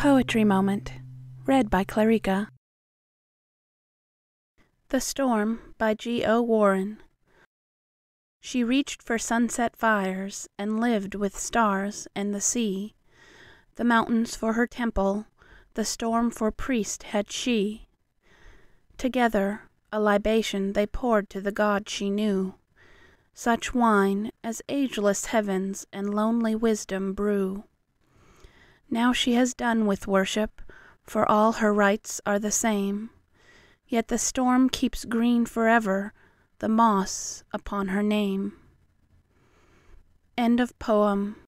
Poetry Moment, read by Clarika. The Storm by G. O. Warren. She reached for sunset fires, and lived with stars and the sea. The mountains for her temple, the storm for priest had she. Together, a libation they poured to the God she knew, such wine as ageless heavens and lonely wisdom brew. Now she has done with worship, for all her rites are the same, yet the storm keeps green forever the moss upon her name. End of poem.